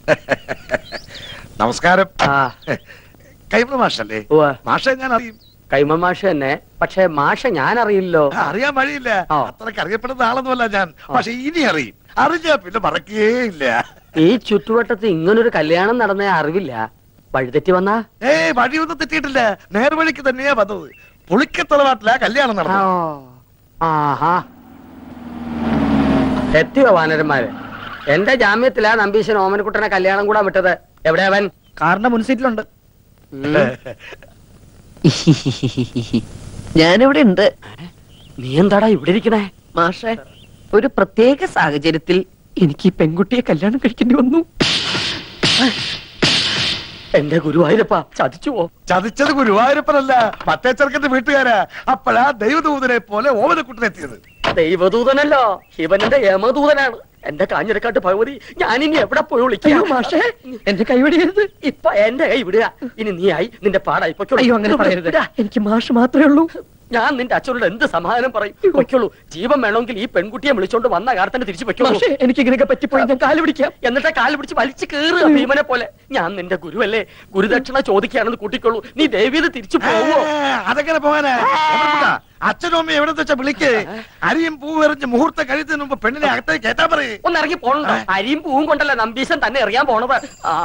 നമസ്കാരം. കൈമ മാഷല്ലേ? മാഷെ ഞാൻ അറിയും. കൈമ മാഷ തന്നെ, പക്ഷെ മാഷ ഞാൻ അറിയില്ലോ. അറിയാൻ വഴിയില്ല, അത്രക്ക് അറിയപ്പെടുന്ന ആളൊന്നുമല്ല ഞാൻ. പക്ഷെ ഇനി അറിയും. അറിഞ്ഞാ പിന്നെ മറക്കേയില്ല. ഈ ചുറ്റുവട്ടത്ത് ഇങ്ങനൊരു കല്യാണം നടന്ന അറിവില്ല. വഴിതെറ്റി വന്നാ? വഴിയൊന്നും തെറ്റിയിട്ടില്ല, നേർവഴിക്ക് തന്നെയാ വന്നത്. പുളിക്കത്തറവാട്ടിലാ കല്യാണം നടന്നു. ആഹാ, എത്തിയോ വാനരന്മാര്? എന്റെ ജാമ്യത്തിലാ നമ്പീശൻ ഓമനക്കുട്ടനെ കല്യാണം കൂടാൻ വിട്ടത്. എവിടെ അവൻ? കാറിന്റെ മുൻസീറ്റിലുണ്ട്. ഞാനിവിടെ ഉണ്ട്. നീ എന്താടാ ഇവിടെ ഇരിക്കണേ? മാഷെ, ഒരു പ്രത്യേക സാഹചര്യത്തിൽ എനിക്ക് ഈ പെൺകുട്ടിയെ കല്യാണം കഴിക്കേണ്ടി വന്നു. എന്റെ ഗുരുവായൂരപ്പ, ചതിച്ചുവോ? ചതിച്ചത് ഗുരുവായൂരപ്പനല്ല, മറ്റേ ചെറുക്കന്റെ വീട്ടുകാരാ. അപ്പോഴാ ദൈവദൂതനെ പോലെ ഓമനക്കുട്ടനെത്തിയത്. ദൈവദൂതനല്ലോ, ശിവന്റെ യമദൂതനാണ്. എന്റെ കാഞ്ഞിരക്കാട്ട് ഭഗവതി, ഞാനിനി എവിടെ പോയി വിളിക്കാം? മാഷേ, എന്റെ കൈവിടരുത്. ഇപ്പൊ എന്റെ കൈ വിടുക. ഇനി നീയായി നിന്റെ പാടായി പൊയ്ക്കോളൂ. അയ്യോ, അങ്ങനെ പറയരുത്. എനിക്ക് മാഷ് മാത്രമേ ഉള്ളൂ. ഞാൻ നിന്റെ അച്ഛനോട് എന്ത് സമാധാനം പറയും? പൊയ്ക്കോളൂ. ജീവൻ വേണമെങ്കിൽ ഈ പെൺകുട്ടിയെ വിളിച്ചോണ്ട് വന്ന കാലത്തന്നെ തിരിച്ചു പൊയ്ക്കോളൂ. എനിക്ക് ഇങ്ങനെയൊക്കെ പറ്റിപ്പോയി ഞാൻ കാല് പിടിക്കാം. എന്നിട്ട് കാല് പിടിച്ച് വലിച്ചു കയറുക ഭീമനെ പോലെ. ഞാൻ നിന്റെ ഗുരുവല്ലേ, ഗുരുദക്ഷിണ ചോദിക്കുകയാണെന്ന് കൂട്ടിക്കൊള്ളൂ. നീ ദേവിയത് തിരിച്ചു പോവോ? അതെങ്ങനെ പോകാനാ? അച്ഛനും അമ്മയും എവിടെ വെച്ചാ വിളിക്കേ. അരിയും പൂവെറിഞ്ഞ് മുഹൂർത്തം കഴിയുന്നതിന് മുമ്പ് പെണ്ണിനെ അകത്തേക്ക് കേട്ടാ പറയേ. ഒന്ന് ഇറങ്ങി പോണോ? അരിയും പൂവും കൊണ്ടല്ല നമ്പീശൻ തന്നെ എറിയാൻ പോണത്.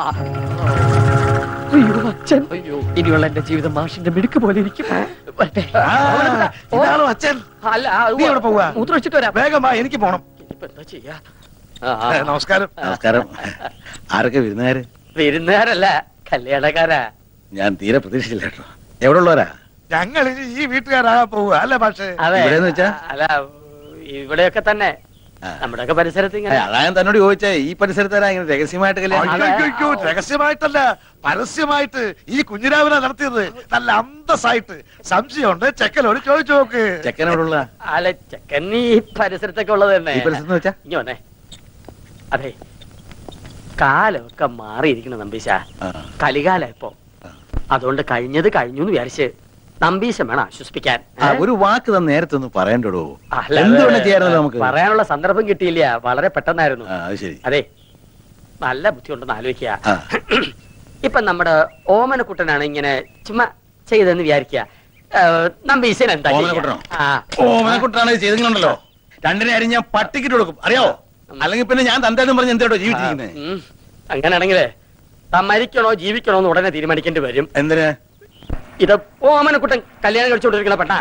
അയ്യോ അച്ഛൻ, ഇനിയുള്ള എന്റെ ജീവിതം മാഷിന്റെ മിടുക്ക് പോലെ ഇരിക്കും. ഇതാണോ അച്ഛൻ? അല്ല, മൂത്രം വെച്ചിട്ട് വരാം. വേഗം വാ, എനിക്ക് പോണം. എന്താ ചെയ്യാ? നമസ്കാരം. നമസ്കാരം. ആരൊക്കെ വിരുന്നുകാര്? വിരുന്നുകാരല്ല, കല്യാണക്കാരാ. ഞാൻ തീരെ പ്രതീക്ഷിച്ചില്ല കേട്ടോ. എവിടെ ഉള്ളവരാ? ഞങ്ങൾ ഈ വീട്ടുകാരാകാൻ പോവുക അല്ലേ പക്ഷേ? അല്ല, ഇവിടെയൊക്കെ തന്നെ, നമ്മുടെയൊക്കെ പരിസരത്ത് ഇങ്ങനെ. അതാ ഞാൻ തന്നോട് ചോദിച്ചേ, ഈ പരിസരത്താരാ ഇങ്ങനെ രഹസ്യമായിട്ട് കല്യാണം? രഹസ്യമായിട്ടല്ല, പരസ്യമായിട്ട് ഈ കുഞ്ഞിരാവിനെ നടത്തിയത്. നല്ല അന്തസ്സായിട്ട്. സംശയമുണ്ട്, ചെക്കനോട് ചോദിച്ചു നോക്ക്. ചെക്കനോടുള്ള? അല്ല, ചെക്കൻ ഈ പരിസരത്തൊക്കെ ഉള്ളത് തന്നെ. ഈ പരിസരത്ത് വെച്ചാ? ഇനി വന്നേ. അതെ, കാലമൊക്കെ മാറിയിരിക്കണം നമ്പീശ. കലികാലം ഇപ്പൊ. അതുകൊണ്ട് കഴിഞ്ഞത് കഴിഞ്ഞു എന്ന് വിചാരിച്ച് നമ്പീശൻ വേണം ആശ്വസിപ്പിക്കാൻ. ഒരു വാക്ക് തന്നെ നേരത്തെ ഒന്ന് പറയണ്ടോ? നമുക്ക് പറയാനുള്ള സന്ദർഭം കിട്ടിയില്ല, വളരെ പെട്ടെന്നായിരുന്നു. അതെ, നല്ല ബുദ്ധി ഉണ്ടെന്ന് ആലോചിക്കുക. ഇപ്പൊ നമ്മുടെ ഓമനക്കുട്ടനാണ് ഇങ്ങനെ ചുമ്മാ ചെയ്തെന്ന് വിചാരിക്കുക. നമ്പീശൻ എന്താ? ഓമനക്കുട്ടനാണ് ചെയ്തെങ്കിലുണ്ടല്ലോ, രണ്ടിനെ അരി ഞാൻ പട്ടിക്കിട്ട് കൊടുക്കും, അറിയാവോ? അല്ലെങ്കിൽ പിന്നെ ഞാൻ തന്തേന്നും പറഞ്ഞ് എന്തോ ജീവിച്ചിരിക്കുന്നത്. അങ്ങനെയാണെങ്കിലേ മരിക്കണോ ജീവിക്കണോ എന്ന് ഉടനെ തീരുമാനിക്കേണ്ടി വരും. എന്തിനാ? ഇത് ഓമനക്കുട്ടൻ കല്യാണം കഴിച്ചുകൊണ്ടിരിക്കണ പെട്ടാ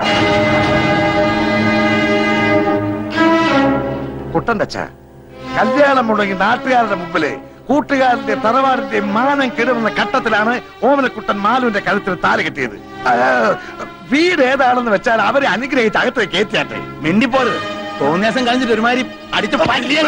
കുട്ടന്റെ അച്ഛ കല്യാണം മുടങ്ങി നാട്ടുകാരുടെ മുമ്പില് കൂട്ടുകാരന്റെ തറവാടിന്റെ മാനം കെടുന്ന ഘട്ടത്തിലാണ് ഓമനക്കുട്ടൻ മാലുവിന്റെ കഴുത്തിൽ താലി കെട്ടിയത്. വീട് ഏതാണെന്ന് വെച്ചാൽ അവരെ അനുഗ്രഹിച്ച് അകത്തേക്ക് കയറ്റിയാട്ടെ. മിണ്ടിപ്പോത് തോന്നിയാസം കഴിഞ്ഞിട്ട് ഒരുമാതിരി അടിച്ച്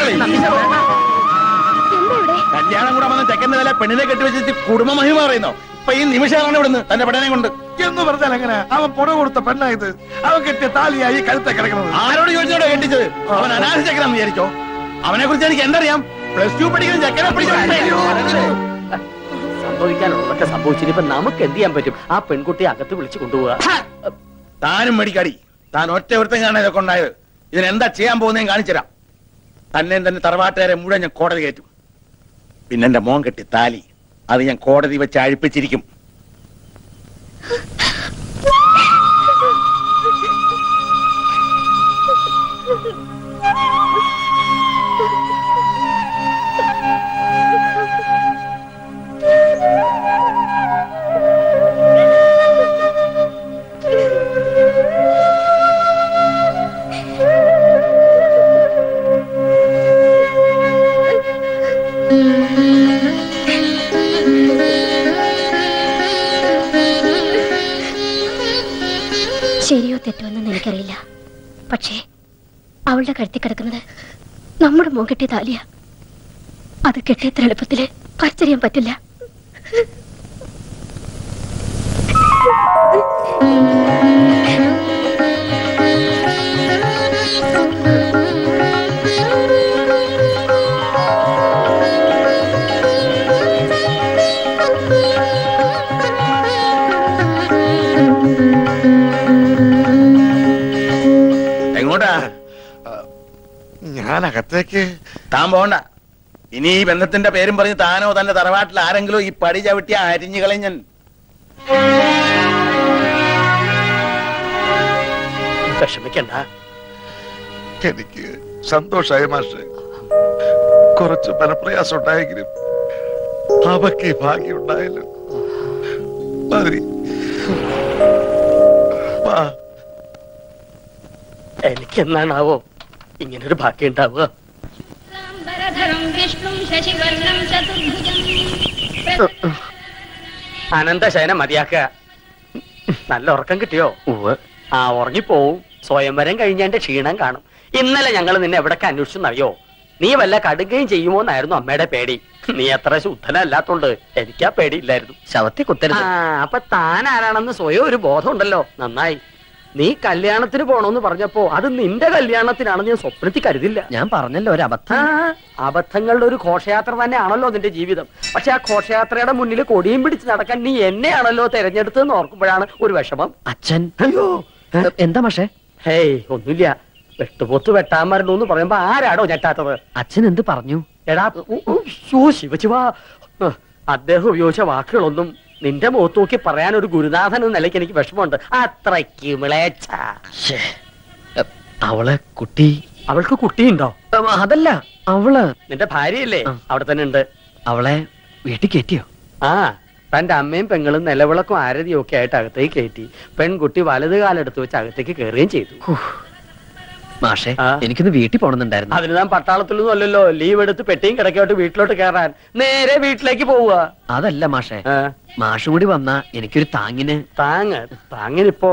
കല്യാണം കൂടെ വന്ന ചെക്കന്റെ തല പെണ്ണിനെ കെട്ടിവെച്ചിട്ട് കുടുംബ മഹിമ പറയുന്നോ? ഇപ്പൊ ഈ നിമിഷമാണ് ഇവിടുന്ന് തന്റെ പെടനെ കൊണ്ട് എന്ന് പറഞ്ഞാൽ എങ്ങനെ? അവൻ പുറ കൊടുത്ത പെണ്ണായത്. അവൻ കെട്ടിയ താലിയായി കഴുത്തെ കിടക്കുന്നത്. ആരോട് ചോദിച്ചോടോ കെട്ടിച്ചത്? അവൻ അനാഥ ചെക്കനാന്ന് വിചാരിച്ചോ? അവനെ കുറിച്ച് എനിക്ക് എന്തറിയാം? +2 പഠിക്കുന്ന ചെക്കനെ സംഭവിക്കാനുള്ളതൊക്കെ സംഭവിച്ചിട്ട് ഇപ്പൊ നമുക്ക് എന്ത് ചെയ്യാൻ പറ്റും? ആ പെൺകുട്ടിയെ അകത്ത് വിളിച്ചു കൊണ്ടുപോവാ. താനും മേടിക്കാടി. താൻ ഒറ്റ ഒരുത്തം കാണാൻ ഇതൊക്കെ ഉണ്ടായത്. ഇതിനെന്താ ചെയ്യാൻ പോകുന്നതെന്ന് കാണിച്ചുതരാം. തന്നെ തന്നെ തറവാട്ടുകാരെ മുഴുവൻ ഞാൻ കോടതി കയറ്റും. പിന്നെ എന്റെ മോൻ കെട്ടി താലി അത് ഞാൻ കോടതി വെച്ച് അഴിപ്പിച്ചിരിക്കും. ശരിയോ തെറ്റോ എന്ന് എനിക്കറിയില്ല. പക്ഷേ അവളുടെ കഴുത്തി കിടക്കുന്നത് നമ്മുടെ മോൻ കെട്ടിയ താലിയ. അത് കെട്ടിയത്ര എളുപ്പത്തില് പറിച്ചറിയാൻ പറ്റില്ല. ഞാൻ അകത്തേക്ക്. താൻ പോണ്ട. ഇനി ഈ ബന്ധത്തിന്റെ പേരും പറഞ്ഞ് താനോ തന്റെ തറവാട്ടിൽ ആരെങ്കിലും ഈ പടി ചവിട്ടിയ അരിഞ്ഞു കളഞ്ഞൻ. വിഷമിക്കണ്ട. എനിക്ക് സന്തോഷായ മാഷെ. കുറച്ച് ബലപ്രയാസം ഉണ്ടായെങ്കിലും അവക്ക് ഭാഗ്യം ഉണ്ടായല്ലോ. മതി. എനിക്കെന്നാണാവോ ഇങ്ങനൊരു ഭാഗ്യം ഉണ്ടാവുക? അനന്തശയന മതിയാക്കുക. നല്ല ഉറക്കം കിട്ടിയോ? ആ ഉറങ്ങിപ്പോവും. സ്വയംവരം കഴിഞ്ഞതിന്റെ ക്ഷീണം കാണും. ഇന്നലെ ഞങ്ങൾ നിന്നെ എവിടൊക്കെ അന്വേഷിച്ചെന്നറിയോ? നീ വല്ല കടുകയും ചെയ്യുമോ എന്നായിരുന്നു അമ്മയുടെ പേടി. നീ അത്ര ശുദ്ധനല്ലാത്തോണ്ട് എനിക്കാ പേടിയില്ലായിരുന്നു. ശവത്തെ കുത്തരുത്. അപ്പൊ താൻ ആരാണെന്ന് സ്വയം ഒരു ബോധം ഉണ്ടല്ലോ. നന്നായി. നീ കല്യാണത്തിന് പോണോന്ന് പറഞ്ഞപ്പോ അത് നിന്റെ കല്യാണത്തിനാണെന്ന് ഞാൻ സ്വപ്നത്തിൽ കരുതില്ല. ഞാൻ പറഞ്ഞല്ലോ ഒരു അബദ്ധം. അബദ്ധങ്ങളുടെ ഒരു ഘോഷയാത്ര തന്നെയാണല്ലോ നിന്റെ ജീവിതം. പക്ഷെ ആ ഘോഷയാത്രയുടെ മുന്നിൽ കൊടിയും പിടിച്ച് നടക്കാൻ നീ എന്നെയാണല്ലോ തെരഞ്ഞെടുത്തതെന്ന് ഓർക്കുമ്പോഴാണ് ഒരു വിഷമം. അച്ഛൻ അയ്യോ എന്താ പക്ഷേ? ഹേയ് ഒന്നുമില്ല. വെട്ടുപോത്ത് വെട്ടാൻ മരണു എന്ന് പറയുമ്പോ ആരാടോ ഞെട്ടാത്തത്? അച്ഛൻ എന്ത് പറഞ്ഞു? എടാ ശിവശിവാ, അദ്ദേഹം ഉപയോഗിച്ച വാക്കുകളൊന്നും നിന്റെ മുഖത്ത് നോക്കി പറയാൻ ഒരു ഗുരുനാഥൻ എന്ന നിലയ്ക്ക് എനിക്ക് വിഷമമുണ്ട്. അത്രയ്ക്ക് മിളേച്ച. അവളെ കുട്ടി. അവൾക്ക് കുട്ടിയുണ്ടോ? അതല്ല, അവള് നിന്റെ ഭാര്യയല്ലേ? അവിടെ തന്നെ ഉണ്ട്. അവളെ വീട്ടിൽ കയറ്റിയോ? ആ, തന്റെ അമ്മയും പെങ്ങളും നിലവിളക്കും ആരതിയും ഒക്കെ ആയിട്ട് അകത്തേക്ക് കയറ്റി. പെൺകുട്ടി വലത് കാലെടുത്ത് വെച്ച് അകത്തേക്ക് കയറുകയും ചെയ്തു. മാഷെ, എനിക്കൊന്ന് വീട്ടിൽ പോണെന്നുണ്ടായിരുന്നു. അതിന് താൻ പട്ടാളത്തിലൊന്നും അല്ലല്ലോ. ലീവ് എടുത്ത് പെട്ടിയും കിടക്കോട്ട് വീട്ടിലോട്ട് കയറാൻ നേരെ വീട്ടിലേക്ക് പോവുക. അതല്ല മാഷെ, മാഷും കൂടി വന്നാ എനിക്കൊരു താങ്ങിന്. താങ്ങിനിപ്പോ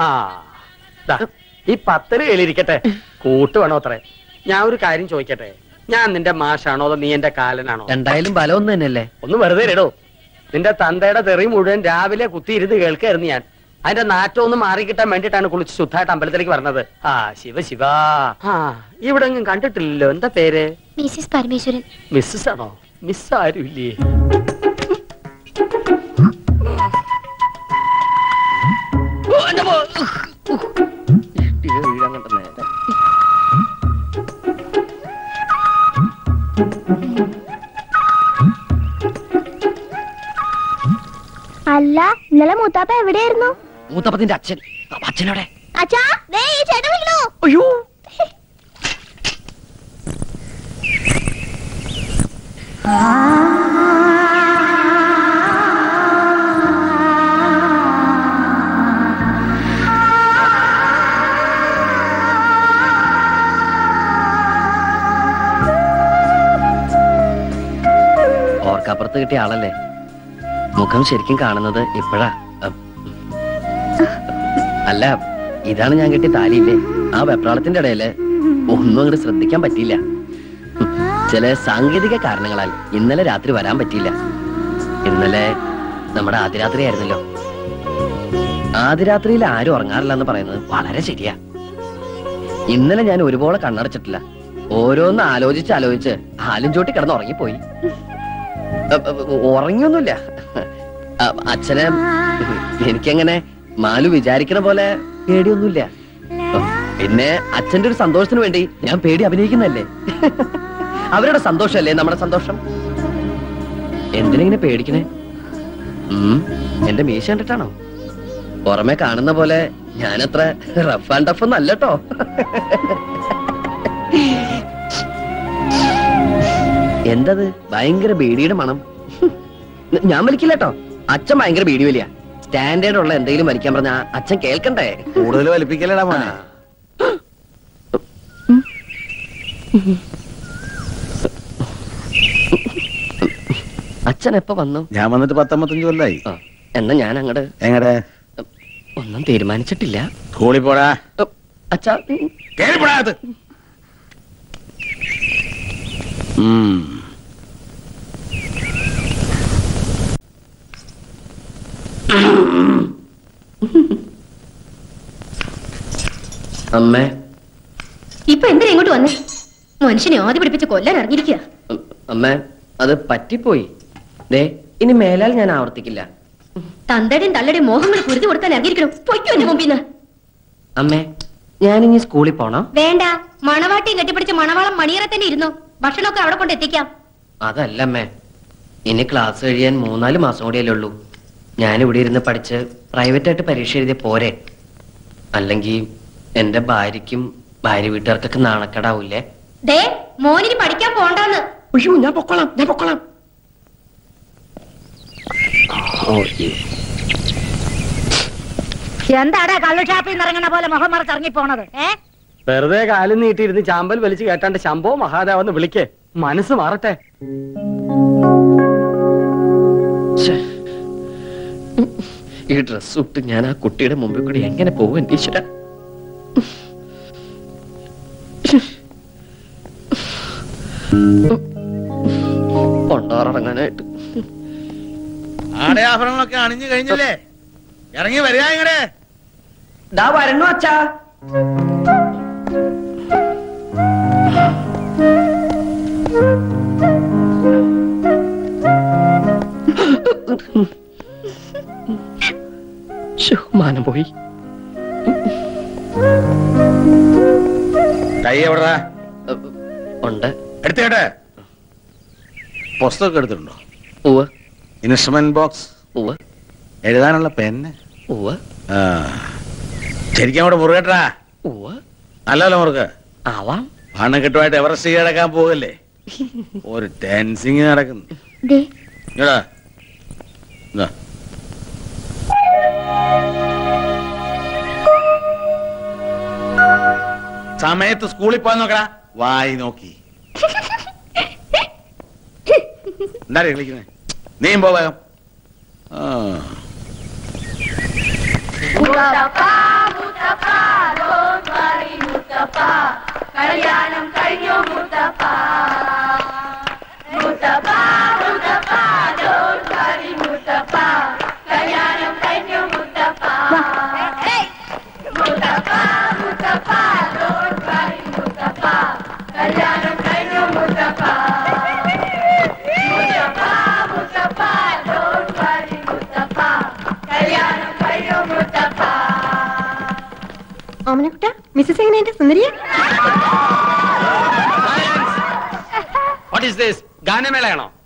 ഈ 10 കയ്യിലിരിക്കട്ടെ. കൂട്ട് വേണോ അത്രേ? ഞാൻ ഒരു കാര്യം ചോദിക്കട്ടെ. ഞാൻ നിന്റെ മാഷാണോ അതോ നീ എന്റെ കാലനാണോ? എന്തായാലും ബലം ഒന്ന് തന്നെയല്ലേ. ഒന്ന് വെറുതെ ഇടോ. നിന്റെ തന്തയുടെ തെറി മുഴുവൻ രാവിലെ കുത്തിയിരുന്ന് കേൾക്കായിരുന്നു ഞാൻ. അതിന്റെ നാറ്റം ഒന്ന് മാറിക്കിട്ടാൻ വേണ്ടിട്ടാണ് കുളിച്ച് ശുദ്ധമായിട്ട് അമ്പലത്തിലേക്ക് പറഞ്ഞത്. ശിവ ഇവിടെ ഒന്നും കണ്ടിട്ടില്ലല്ലോ. എന്താ പേര്? മിസ്സിസ് പരമേശ്വരൻ. മിസ്സസ് ആണോ? മിസ് ആരും ഇല്ലേ? അല്ല, ഇന്നലെ മൂത്താപ്പ എവിടെയായിരുന്നു? മൂത്തപ്പത്തിന്റെ അച്ഛൻ. അച്ഛനോടെ അച്ഛാ, ഈ ചേട്ടൻ വിളിക്കണോ? അയ്യോ, ഓർക്കപ്പുറത്ത് കിട്ടിയ ആളല്ലേ. മുഖം ശരിക്കും കാണുന്നത് ഇപ്പോഴാ. അല്ല, ഇതാണ് ഞാൻ കെട്ടിയ താലിയില്ലേ. ആ വെപ്രാളത്തിന്റെ ഇടയില് ഒന്നും അങ്ങോട്ട് ശ്രദ്ധിക്കാൻ പറ്റിയില്ല. ചില സാങ്കേതിക കാരണങ്ങളാൽ ഇന്നലെ രാത്രി വരാൻ പറ്റിയില്ല. ഇന്നലെ നമ്മുടെ ആദ്യരാത്രി ആയിരുന്നല്ലോ. ആദ്യരാത്രിയിൽ ആരും ഉറങ്ങാറില്ല എന്ന് പറയുന്നത് വളരെ ശരിയാ. ഇന്നലെ ഞാൻ ഒരുപോലെ കണ്ണടച്ചിട്ടില്ല. ഓരോന്ന് ആലോചിച്ച് ആലും ചോട്ടി കിടന്ന് ഉറങ്ങിപ്പോയി. ഉറങ്ങിയൊന്നുമില്ല. അച്ഛനെ എനിക്കങ്ങനെ മാലു വിചാരിക്കണ പോലെ പേടിയൊന്നുമില്ല. പിന്നെ അച്ഛന്റെ ഒരു സന്തോഷത്തിന് വേണ്ടി ഞാൻ പേടി അഭിനയിക്കുന്നല്ലേ. അവരുടെ സന്തോഷല്ലേ നമ്മുടെ സന്തോഷം. എന്തിനെങ്ങനെ പേടിക്കണേ? എന്റെ മീശ കണ്ടിട്ടാണോ? പുറമെ കാണുന്ന പോലെ ഞാനത്ര റഫ് ആൻഡ് ടഫ് ഒന്നും അല്ലട്ടോ. എന്തത് ഭയങ്കര ബീഡിയുടെ മണം? ഞാൻ വലിക്കില്ല കേട്ടോ. അച്ഛൻ ഭയങ്കര ബീഡി വലിയ. സ്റ്റാൻഡേർഡ് ഉള്ള എന്തെങ്കിലും വലിക്കാൻ പറഞ്ഞ അച്ഛൻ കേൾക്കണ്ടേ? കൂടുതൽ വലിപ്പിക്കലടാ മോനെ. അച്ഛൻ എപ്പോ വന്നു? ഞാൻ വന്നിട്ട് 19 കൊല്ലായി. എന്നാ ഞാൻ അങ്ങട്. എങ്ങടെ? ഒന്നും തീരുമാനിച്ചിട്ടില്ല. സ്കൂളിൽ പോടാ. അച്ഛാ കേറിപ്പോടാ. അമ്മേ, ഇപ്പൊ എന്തിനാ ഇങ്ങോട്ട് വന്നേ? മനുഷ്യനെ ആദ്യം പിടിപ്പിച്ച് കൊല്ലാൻ ഇറങ്ങിയിരിക്കുക. അമ്മേ, അത് പറ്റിപ്പോയി. ദേ, ഇനി മേലാൽ ഞാൻ ആവർത്തിക്കില്ല. തന്തയുടെയും തള്ളയുടെയും മോഹങ്ങൾ കുരുതി കൊടുക്കാൻ ഇറങ്ങിയിരിക്കണം. പൊയ്ക്കോ എന്റെ മുമ്പിന്ന്. അമ്മേ, ഞാനിനി സ്കൂളിൽ പോണം. വേണ്ട, മണവാട്ടിയും കെട്ടിപ്പിടിച്ച് മണവാളം മണിയറ തന്നെ ഇരുന്നോ. ഭക്ഷണമൊക്കെ അവിടെ കൊണ്ട് എത്തിക്കാം. അതല്ലമ്മേ, ഇനി ക്ലാസ് കഴിയാൻ 3-4 മാസം കൂടിയല്ലേ ഉള്ളൂ. ഞാനിവിടെ ഇരുന്ന് പഠിച്ച് പ്രൈവറ്റായിട്ട് പരീക്ഷ എഴുതിയ പോരെ? അല്ലെങ്കിൽ എന്റെ ഭാര്യയ്ക്കും ഭാര്യ വീട്ടുകാർക്കൊക്കെ നാണക്കേടാവൂലേ? മോനിന് പഠിക്കാൻ പോണ്ടെന്ന്. അയ്യോ, ഞാൻ പൊക്കോളാം. എന്താടാ കള്ളുഷാപ്പിൽ നിന്ന് ഇറങ്ങണ പോലെ മുഖം മറച്ചിറങ്ങി പോണത്? വെറുതെ കാലും നീട്ടിയിരുന്ന് ചാമ്പൽ വലിച്ചു കേട്ടാണ്ട് ശംഭോ മഹാദേവെന്ന് വിളിക്കേ, മനസ്സ് മാറട്ടെ. ഈ ഡ്രസ് ഇട്ട് ഞാൻ ആ കുട്ടിയുടെ മുമ്പിൽ കൂടി എങ്ങനെ പോകും എന്റെ ഈശ്വര? കൊണ്ടോറങ്ങാനായിട്ട് ആടയാഭരണങ്ങളൊക്കെ അണിഞ്ഞു കഴിഞ്ഞല്ലേ? ഇറങ്ങി വരിക ഇങ്ങടെ. വരണു അച്ഛാ. മാനം പോയി. കൈ എവിടാ? ഉണ്ട്. എടുത്തേട്ടെ. പുസ്തകം എടുത്തിട്ടുണ്ടോ? ഉവ്വ്. Instrument box? ഉവ്വ്. എഴുതാനുള്ള പെന്ന്? ഉവ്വ്. ശരിക്കും അവിടെ മുറുകട്ടാ. ഉവ്വ്. നല്ലല്ലോ മുറുക. ആവാം. പണക്കെട്ടുമായിട്ട് എവറസ്റ്റ് കിടക്കാൻ പോകല്ലേ? ഒരു ടെൻസിങ് നടക്കുന്നു. സമയത്ത് സ്കൂളിൽ പോകാൻ നോക്കടാ. വായി നോക്കി എന്താ കളിക്കുന്നത്? നീയും പോകാം. കല്യാണം കഴിഞ്ഞു മുത്തപ്പ, മുത്തപ്പ മുത്തപ്പ don't worry മുത്തപ്പ, കല്യാണം കഴിഞ്ഞു മുത്തപ്പ, മുത്തപ്പ മുത്തപ്പ don't worry മുത്തപ്പ, കല്യാണം കഴിഞ്ഞു മുത്തപ്പ, മുത്തപ്പ മുത്തപ്പ don't worry മുത്തപ്പ, കല്യാണം കഴിഞ്ഞു മുത്തപ്പ. ഓമനക്കുട്ട, മിസ്സസ് എങ്ങനെയുണ്ട്? സുന്ദരിയ? What is this? ഗാനമേളയാണോ?